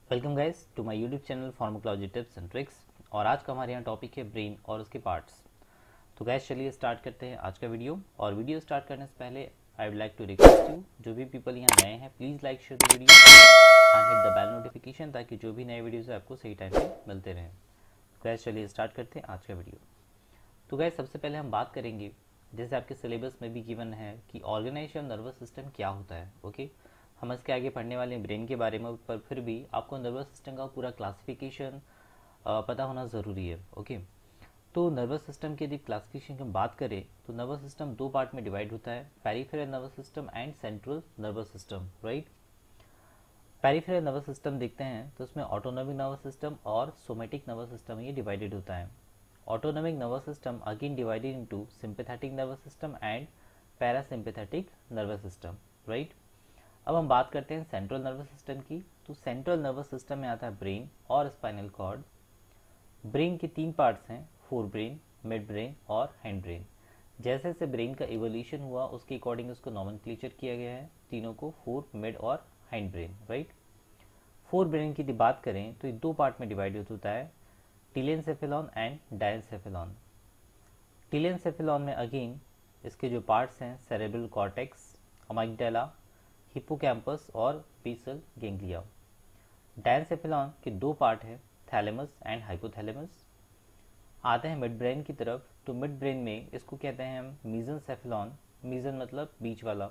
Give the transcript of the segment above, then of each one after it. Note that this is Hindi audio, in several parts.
Welcome guys to my YouTube channel pharmacology tips and tricks. और आज का हमारे यहाँ टॉपिक है ब्रेन और उसके पार्ट्स। तो गैस चलिए स्टार्ट करते हैं आज का वीडियो। और वीडियो स्टार्ट करने से पहले I would like to request you, जो भी पीपल यहाँ नए हैं, please like share the video and hit the bell notification, ताकि जो भी नए वीडियोज़ है आपको सही टाइम पे मिलते रहें। तो गैस चलिए स्टार्ट करते हैं आज का वीडियो। तो गैस सबसे पहले हम बात करेंगे, जैसे आपके सिलेबस में भी गिवन है कि ऑर्गेनाइजेशन नर्वस सिस्टम क्या होता है। ओके, हम इसके आगे पढ़ने वाले हैं ब्रेन के बारे में, पर फिर भी आपको नर्वस सिस्टम का पूरा क्लासिफिकेशन पता होना ज़रूरी है। ओके, तो नर्वस सिस्टम की यदि क्लासिफिकेशन की हम बात करें तो नर्वस सिस्टम दो पार्ट में डिवाइड होता है, peripheral nervous system and central nervous system. Right, peripheral nervous system देखते हैं तो उसमें ऑटोनॉमिक नर्वस सिस्टम और सोमेटिक नर्वस सिस्टम ये डिवाइडेड होता है। Autonomic nervous system again divided into sympathetic nervous system and parasympathetic nervous system. Right, अब हम बात करते हैं सेंट्रल नर्वस सिस्टम की। तो सेंट्रल नर्वस सिस्टम में आता है ब्रेन और स्पाइनल कॉर्ड। ब्रेन के तीन पार्ट्स हैं, फोर ब्रेन, मिड ब्रेन और हैंड ब्रेन। जैसे जैसे ब्रेन का इवोल्यूशन हुआ उसके अकॉर्डिंग उसको नॉमेनक्लेचर किया गया है तीनों को, फोर, मिड और hind brain. Right, fore brain की बात करें तो ये दो पार्ट में डिवाइडेड होता है, टीलेनसेफेलॉन एंड डायनसेफेलॉन। टीलेनसेफेलॉन में अगेन इसके जो पार्ट्स हैं, सेरेब्रल कॉर्टेक्स, अमाइगडाला, हिप्पोकैम्पस और बेसल गैंग्लिया। डायनसेफेलॉन के दो पार्ट हैं, थैलेमस एंड हाइपोथैलेमस। आते हैं मिड ब्रेन की तरफ, तो मिड ब्रेन में इसको कहते हैं हम मीजनसेफेलॉन। मीजन मतलब बीच वाला।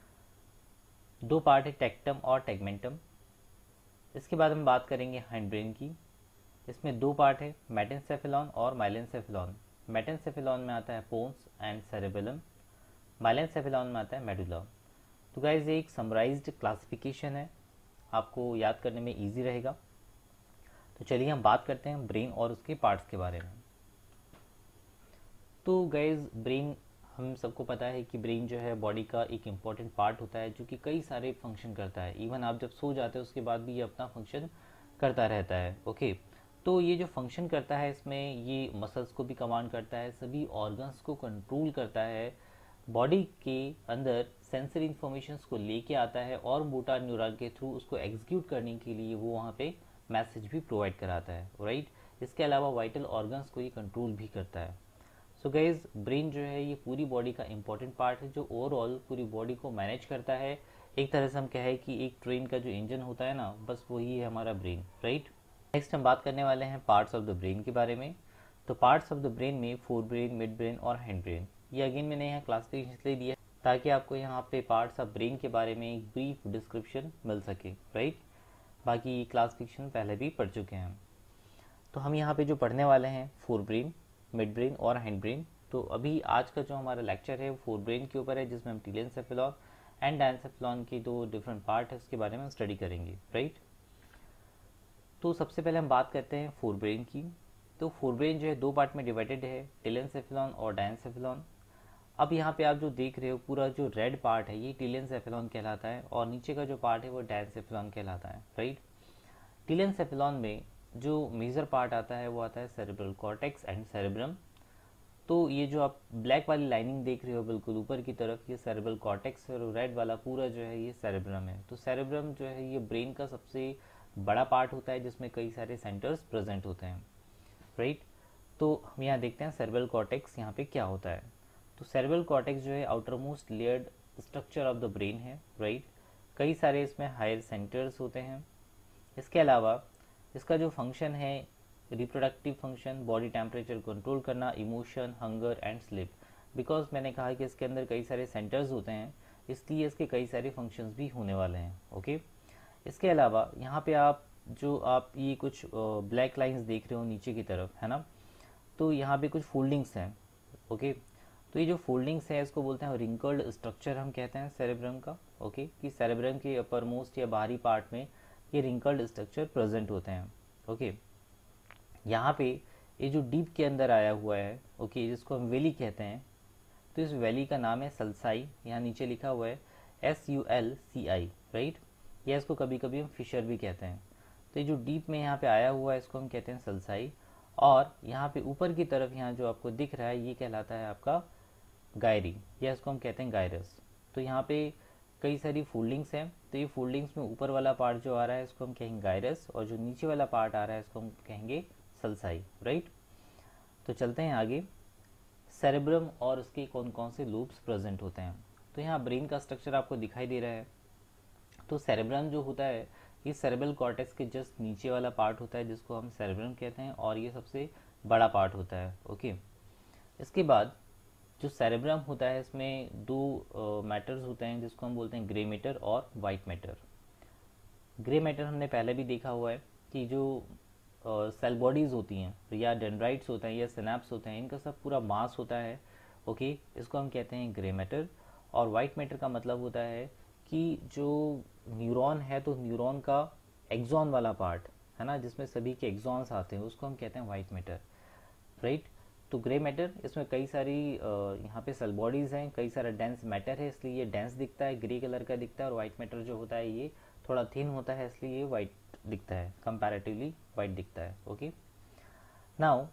दो पार्ट है, टेक्टम और टेगमेंटम। इसके बाद हम बात करेंगे हैंड ब्रेन की। इसमें दो पार्ट है, मेटेनसेफेलॉन और माइलेनसेफेलॉन। मेटेनसेफेलॉन में आता है पोन्स एंड सेरेबेलम, माइलेनसेफेलॉन में आता है मेडुला। तो गाइज ये एक समराइज्ड क्लासिफिकेशन है, आपको याद करने में इजी रहेगा। तो चलिए हम बात करते हैं ब्रेन और उसके पार्ट्स के बारे में। तो गाइज ब्रेन, हम सबको पता है कि ब्रेन जो है बॉडी का एक इम्पॉर्टेंट पार्ट होता है, जो कि कई सारे फंक्शन करता है। इवन आप जब सो जाते हैं उसके बाद भी ये अपना फंक्शन करता रहता है। ओके, तो ये जो फंक्शन करता है इसमें ये मसल्स को भी कमांड करता है, सभी ऑर्गन्स को कंट्रोल करता है, बॉडी के अंदर सेंसरी इन्फॉर्मेशन को लेके आता है और मोटर न्यूरॉन के थ्रू उसको एग्जीक्यूट करने के लिए वो वहाँ पे मैसेज भी प्रोवाइड कराता है। राइट, इसके अलावा वाइटल ऑर्गन्स को ये कंट्रोल भी करता है। सो गाइज ब्रेन जो है ये पूरी बॉडी का इंपॉर्टेंट पार्ट है, जो ओवरऑल पूरी बॉडी को मैनेज करता है। एक तरह से हम कहें कि एक ट्रेन का जो इंजन होता है ना, बस वही है हमारा ब्रेन। राइट, नेक्स्ट हम बात करने वाले हैं पार्ट्स ऑफ द ब्रेन के बारे में। तो पार्ट्स ऑफ द ब्रेन में फोर ब्रेन, मिड ब्रेन और हैंड ब्रेन। ये अगेन मैंने यहाँ क्लासिफिकेशन इसलिए दिया ताकि आपको यहाँ पे पार्ट्स ऑफ ब्रेन के बारे में एक ब्रीफ डिस्क्रिप्शन मिल सके। राइट, बाकी क्लासिफिकेशन पहले भी पढ़ चुके हैं हम। तो हम यहाँ पे जो पढ़ने वाले हैं फोर ब्रेन, मिड ब्रेन और हैंड ब्रेन। तो अभी आज का जो हमारा लेक्चर है वो फोर ब्रेन के ऊपर है, जिसमें हम टीलेनसेफेलॉन एंड डायनसेफेलॉन की दो डिफरेंट पार्ट है उसके बारे में स्टडी करेंगे। राइट, तो सबसे पहले हम बात करते हैं फोर ब्रेन की। तो फोर ब्रेन जो है दो पार्ट में डिवाइडेड है, टीलेनसेफेलॉन और डायनसेफेलॉन। अब यहाँ पे आप जो देख रहे हो पूरा जो रेड पार्ट है ये टीलेनसेफेलॉन कहलाता है, और नीचे का जो पार्ट है वो डायनसेफेलॉन कहलाता है। राइट, टीलेनसेफेलॉन में जो मेजर पार्ट आता है वो आता है सेरेब्रल कॉर्टेक्स एंड सेरेब्रम। तो ये जो आप ब्लैक वाली लाइनिंग देख रहे हो बिल्कुल ऊपर की तरफ, ये सेरेब्रल कॉर्टेक्स है, और रेड वाला पूरा जो है ये सेरेब्रम है। तो सेरेब्रम जो है ये ब्रेन का सबसे बड़ा पार्ट होता है, जिसमें कई सारे सेंटर्स प्रेजेंट होते हैं। राइट, तो हम यहाँ देखते हैं सेरेब्रल कॉर्टेक्स यहाँ पे क्या होता है। तो सेरेब्रल कॉर्टेक्स जो है outer most layered structure of the brain है। राइट, कई सारे इसमें हायर सेंटर्स होते हैं। इसके अलावा इसका जो फंक्शन है, reproductive function, body temperature control करना, emotion, hunger and sleep. Because मैंने कहा कि इसके अंदर कई सारे सेंटर्स होते हैं, इसलिए इसके कई सारे फंक्शंस भी होने वाले हैं। ओके, इसके अलावा यहाँ पे आप ये कुछ ब्लैक लाइंस देख रहे हो नीचे की तरफ, है ना, तो यहाँ पे कुछ फोल्डिंग्स हैं। ओके, तो ये जो फोल्डिंग्स हैं इसको बोलते हैं रिंकल्ड स्ट्रक्चर, हम कहते हैं सेरेब्रम का। ओके, कि सेरेब्रम के अपर मोस्ट या बाहरी पार्ट में ये रिंकल्ड स्ट्रक्चर प्रेजेंट होते हैं। ओके, यहाँ पे ये जो डीप के अंदर आया हुआ है, ओके, जिसको हम वैली कहते हैं, तो इस वैली का नाम है सल्साई। यहाँ नीचे लिखा हुआ है SULCI। राइट, या इसको कभी कभी हम फिशर भी कहते हैं। तो ये जो डीप में यहाँ पे आया हुआ है इसको हम कहते हैं सल्साई। और यहाँ पे ऊपर की तरफ यहाँ जो आपको दिख रहा है ये कहलाता है आपका गायरी, या इसको हम कहते हैं गायरस। तो यहाँ पे कई सारी फोल्डिंग्स हैं, तो ये फोल्डिंग्स में ऊपर वाला पार्ट जो आ रहा है इसको हम कहेंगे गायरस, और जो नीचे वाला पार्ट आ रहा है इसको हम कहेंगे सल्साई, राइट। तो चलते हैं आगे, सेरेब्रम और उसके कौन कौन से लूप्स प्रेजेंट होते हैं। तो यहाँ ब्रेन का स्ट्रक्चर आपको दिखाई दे रहा है। तो सेरेब्रम जो होता है ये सेरेब्रल कॉर्टेक्स के जस्ट नीचे वाला पार्ट होता है जिसको हम सेरेब्रम कहते हैं, और ये सबसे बड़ा पार्ट होता है, ओके। इसके बाद जो सेरेब्रम होता है इसमें दो मैटर्स होते हैं जिसको हम बोलते हैं ग्रे मैटर और वाइट मैटर। ग्रे मैटर हमने पहले भी देखा हुआ है कि जो सेल बॉडीज़ होती हैं या डेंड्राइट्स होते हैं या सिनेप्स होते हैं, इनका सब पूरा मास होता है, ओके, इसको हम कहते हैं ग्रे मैटर। और वाइट मैटर का मतलब होता है कि जो न्यूरॉन है तो न्यूरॉन का एक्सॉन वाला पार्ट है ना, जिसमें सभी के एक्सॉन्स आते हैं, उसको हम कहते हैं वाइट मैटर, राइट। तो ग्रे मैटर इसमें कई सारी यहाँ पे सेल बॉडीज़ हैं, कई सारा डेंस मैटर है, इसलिए ये डेंस दिखता है, ग्रे कलर का दिखता है। और वाइट मैटर जो होता है ये थोड़ा थिन होता है, इसलिए ये वाइट दिखता है, कंपैरेटिवली वाइट दिखता है, ओके। नाउ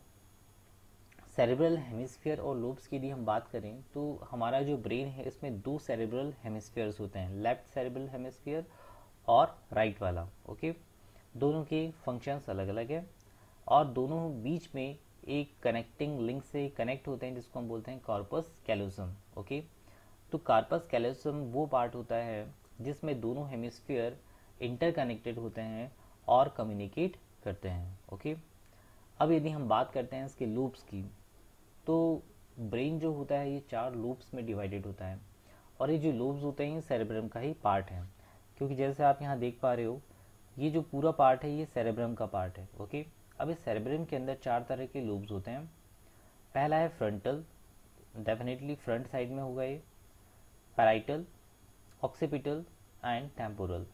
सेरेब्रल हेमिस्फीयर और लोब्स की यदि हम बात करें तो हमारा जो ब्रेन है इसमें दो सेरेब्रल हेमिस्फीयर्स होते हैं, लेफ्ट सेरेब्रल हेमिस्फीयर और राइट वाला, ओके। दोनों के फंक्शंस अलग अलग है और दोनों बीच में एक कनेक्टिंग लिंक से कनेक्ट होते हैं जिसको हम बोलते हैं कॉर्पस कैलोसम, ओके। तो कार्पस कैलोसम वो पार्ट होता है जिसमें दोनों हेमिस्फीयर इंटरकनेक्टेड होते हैं और कम्युनिकेट करते हैं, ओके। अब यदि हम बात करते हैं इसके लूप्स की, तो ब्रेन जो होता है ये 4 लूप्स में डिवाइडेड होता है, और ये जो लूप्स होते हैं ये सेरेब्रम का ही पार्ट है, क्योंकि जैसे आप यहाँ देख पा रहे हो ये जो पूरा पार्ट है ये सेरेब्रम का पार्ट है, ओके। अब इस सेरेब्रम के अंदर 4 तरह के लूप्स होते हैं। पहला है फ्रंटल, डेफिनेटली फ्रंट साइड में होगा ये, पैराइटल, ऑक्सीपिटल एंड टेम्पोरल।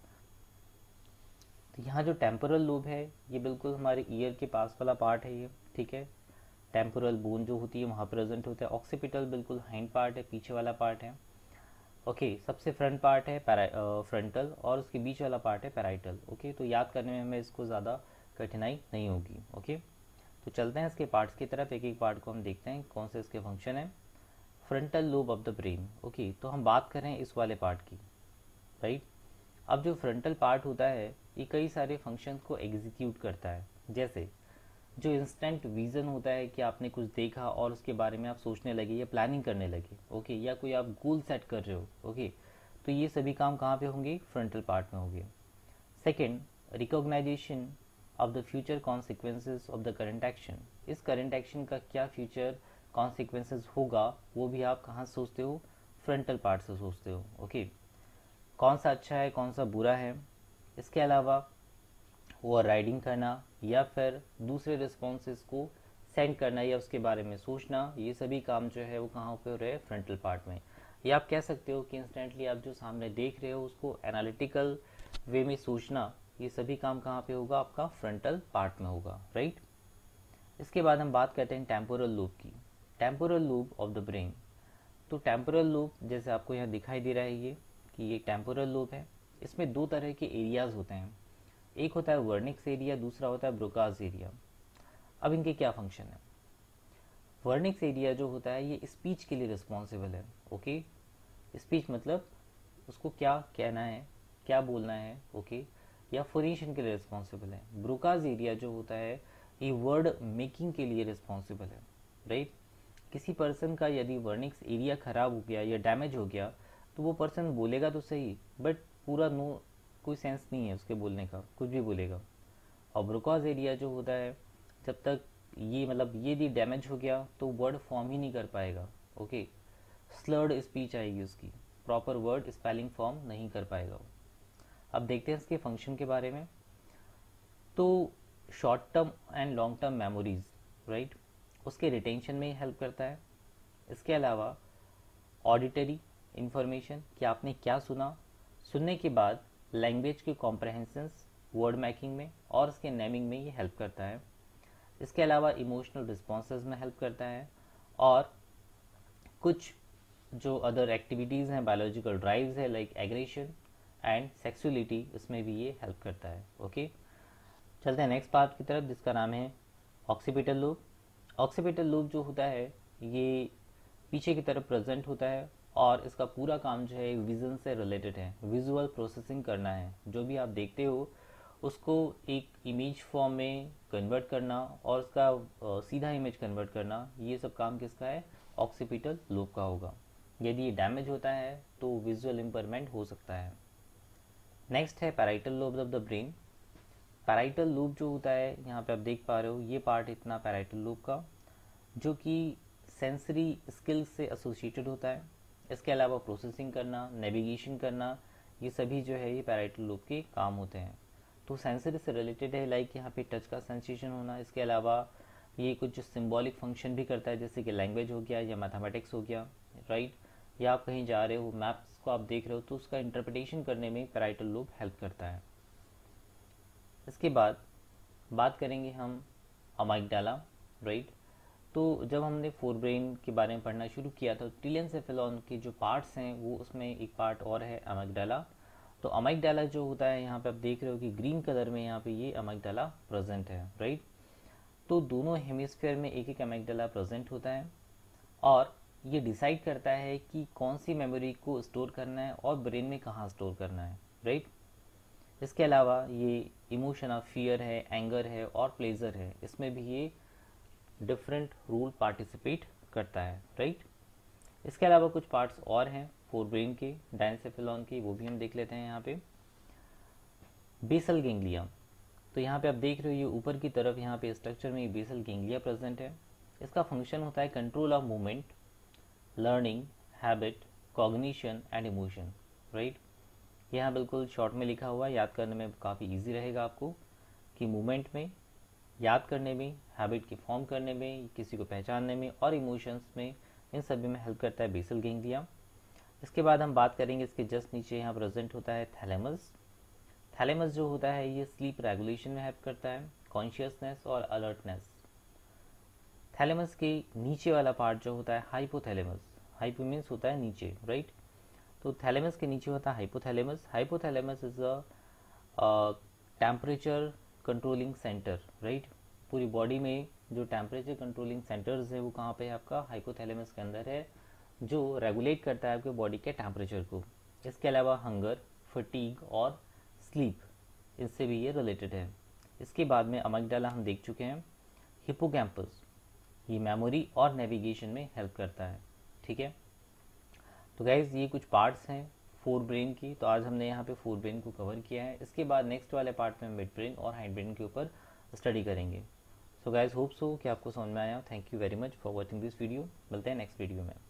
तो यहाँ जो टेम्पोरल लोब है ये बिल्कुल हमारे ईयर के पास वाला पार्ट है ये, ठीक है। टेम्पोरल बोन जो होती है वहाँ प्रेजेंट होता है। ऑक्सीपिटल बिल्कुल हाइंड पार्ट है, पीछे वाला पार्ट है, ओके। सबसे फ्रंट पार्ट है फ्रंटल और उसके बीच वाला पार्ट है पैराइटल, ओके। तो याद करने में हमें इसको ज़्यादा कठिनाई नहीं होगी, ओके। तो चलते हैं इसके पार्ट्स की तरफ, एक एक पार्ट को हम देखते हैं कौन से इसके फंक्शन है। Frontal lobe of the brain, okay. तो हम बात करें इस वाले पार्ट की, राइट। अब जो फ्रंटल पार्ट होता है ये कई सारे फंक्शंस को एग्जीक्यूट करता है, जैसे जो इंस्टेंट विजन होता है कि आपने कुछ देखा और उसके बारे में आप सोचने लगे या प्लानिंग करने लगे, ओके, या कोई आप गोल सेट कर रहे हो, ओके। तो ये सभी काम कहाँ पे होंगे, फ्रंटल पार्ट में होंगे। Second, recognization of the future consequences of the current action. इस करंट एक्शन का क्या फ्यूचर कॉन्सिक्वेंसेज होगा वो भी आप कहाँ सोचते हो, फ्रंटल पार्ट से सोचते हो, ओके। कौन सा अच्छा है कौन सा बुरा है। इसके अलावा ओवर राइडिंग करना या फिर दूसरे रिस्पॉन्सेस को सेंड करना या उसके बारे में सोचना, ये सभी काम जो है वो कहाँ पे हो रहे हैं, फ्रंटल पार्ट में। या आप कह सकते हो कि इंस्टेंटली आप जो सामने देख रहे हो उसको एनालिटिकल वे में सोचना, ये सभी काम कहाँ पे होगा, आपका फ्रंटल पार्ट में होगा, राइट। इसके बाद हम बात करते हैं टेम्पोरल लूप की। Temporal lobe of the brain. तो टेम्पोरल लूप जैसे आपको यहाँ दिखाई दे रहा है ये कि ये टेम्पोरल लूप है। इसमें दो तरह के एरियाज होते हैं, एक होता है वर्निक्स एरिया, दूसरा होता है ब्रोकास एरिया। अब इनके क्या फंक्शन है। वर्निक्स एरिया जो होता है ये स्पीच के लिए रिस्पॉन्सिबल है, ओके। स्पीच मतलब उसको क्या कहना है, क्या बोलना है, ओके, या फोनेशन के लिए रिस्पॉन्सिबल है। ब्रोकास एरिया जो होता है ये वर्ड मेकिंग के लिए रिस्पॉन्सिबल है, राइट। किसी पर्सन का यदि वर्निक्स एरिया खराब हो गया या डैमेज हो गया तो वो पर्सन बोलेगा तो सही, बट पूरा नो कोई सेंस नहीं है उसके बोलने का, कुछ भी बोलेगा। और ब्रोकास एरिया जो होता है जब तक ये मतलब ये यदि डैमेज हो गया तो वर्ड फॉर्म ही नहीं कर पाएगा, ओके। स्लर्ड स्पीच आएगी उसकी, प्रॉपर वर्ड स्पेलिंग फॉर्म नहीं कर पाएगा वो। अब देखते हैं इसके फंक्शन के बारे में। तो short term and long term memories, right, उसके रिटेंशन में हेल्प करता है। इसके अलावा ऑडिटरी इंफॉर्मेशन कि आपने क्या सुना, सुनने के बाद लैंग्वेज के कॉम्प्रहेंशंस वर्ड मेकिंग में और उसके नेमिंग में ये हेल्प करता है। इसके अलावा इमोशनल रिस्पॉन्सेज में हेल्प करता है, और कुछ जो अदर एक्टिविटीज़ हैं, बायोलॉजिकल ड्राइव्स है लाइक एग्रेशन एंड सेक्सुअलिटी, इसमें भी ये हेल्प करता है, ओके। चलते हैं नेक्स्ट पार्ट की तरफ जिसका नाम है ऑक्सीपिटल लूप। ऑक्सीपिटल लूप जो होता है ये पीछे की तरफ प्रेजेंट होता है और इसका पूरा काम जो है विज़न से रिलेटेड है, विजुअल प्रोसेसिंग करना है। जो भी आप देखते हो उसको एक इमेज फॉर्म में कन्वर्ट करना और उसका सीधा इमेज कन्वर्ट करना, ये सब काम किसका है? ऑक्सीपिटल लोब का होगा। यदि ये डैमेज होता है तो विजुअल इम्पेयरमेंट हो सकता है। नेक्स्ट है parietal lobe of the brain. Parietal lobe जो होता है, यहाँ पे आप देख पा रहे हो ये पार्ट इतना पैराइटल लूप का, जो कि सेंसरी स्किल्स से एसोसिएटेड होता है। इसके अलावा प्रोसेसिंग करना, नेविगेशन करना, ये सभी जो है ये पैराइटल लूप के काम होते हैं। तो सेंसरी से रिलेटेड है, लाइक यहाँ पे टच का सेंसेशन होना। इसके अलावा ये कुछ सिंबॉलिक फंक्शन भी करता है, जैसे कि लैंग्वेज हो गया या मैथमेटिक्स हो गया, राइट। या आप कहीं जा रहे हो, मैप्स को आप देख रहे हो, तो उसका इंटरप्रिटेशन करने में पैराइटल लूप हेल्प करता है। इसके बाद बात करेंगे हम अमाइगडाला, राइट। तो जब हमने फोरब्रेन के बारे में पढ़ना शुरू किया था, टीलियनसेफेलॉन के जो पार्ट्स हैं वो, उसमें एक पार्ट और है अमाइगडाला। तो अमाइगडाला जो होता है, यहाँ पे आप देख रहे हो कि ग्रीन कलर में यहाँ पे ये अमाइगडाला प्रेजेंट है, राइट। तो दोनों हेमिस्फीयर में एक एक अमाइगडाला प्रेजेंट होता है और ये डिसाइड करता है कि कौन सी मेमोरी को स्टोर करना है और ब्रेन में कहाँ स्टोर करना है, राइट। इसके अलावा ये इमोशन ऑफ फियर है, एंगर है और प्लेजर है, इसमें भी ये डिफरेंट रूल पार्टिसिपेट करता है, राइट। इसके अलावा कुछ पार्ट्स और हैं फोरब्रेन के, डायनसेफेलॉन के, वो भी हम देख लेते हैं। यहाँ पे बेसल गेंगलिया, तो यहाँ पे आप देख रहे हो ये ऊपर की तरफ यहाँ पे स्ट्रक्चर में बेसल गेंगलिया प्रेजेंट है। इसका फंक्शन होता है control of movement, learning, habit, cognition and emotion, right. यहाँ बिल्कुल शॉर्ट में लिखा हुआ है, याद करने में काफ़ी इजी रहेगा आपको कि मूवमेंट में, याद करने में, हैबिट के फॉर्म करने में, किसी को पहचानने में और इमोशंस में, इन सभी में हेल्प करता है बेसल गेंगलिया। इसके बाद हम बात करेंगे, इसके जस्ट नीचे यहाँ प्रेजेंट होता है थैलेमस। थैलेमस जो होता है ये स्लीप रेगुलेशन में हेल्प करता है, कॉन्शियसनेस और अलर्टनेस। थैलेमस के नीचे वाला पार्ट जो होता है हाइपोथैलेमस, हाइपो मीन्स होता है नीचे, राइट। तो थैलेमस के नीचे होता है hypothalamus. Hypothalamus is a temperature controlling centre, right. पूरी बॉडी में जो टेम्परेचर कंट्रोलिंग सेंटर्स है वो कहाँ पे है? आपका हाइपोथैलेमस के अंदर है, जो रेगुलेट करता है आपके बॉडी के टेम्परेचर को। इसके अलावा हंगर, फटीग और स्लीप, इससे भी ये रिलेटेड है। इसके बाद में अमिगडाला हम देख चुके हैं। हिपोकैम्पस, ये मेमोरी और नेविगेशन में हेल्प करता है, ठीक है। तो गाइज ये कुछ पार्ट्स हैं फोर ब्रेन की, तो आज हमने यहाँ पे फोर ब्रेन को कवर किया है। इसके बाद नेक्स्ट वाले पार्ट में मिड ब्रेन और हाइंड ब्रेन के ऊपर स्टडी करेंगे। सो गाइज होप सो कि आपको समझ में आया। Thank you very much for watching this video. मिलते हैं नेक्स्ट वीडियो में।